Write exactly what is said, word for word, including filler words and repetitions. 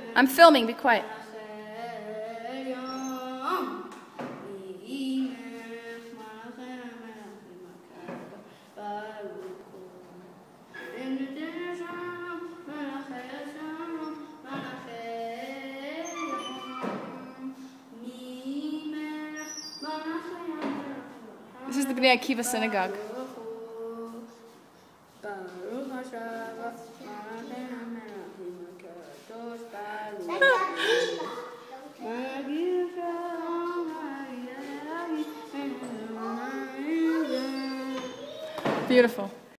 I'm filming, be quiet. This is the Bnei Akiva synagogue. Beautiful.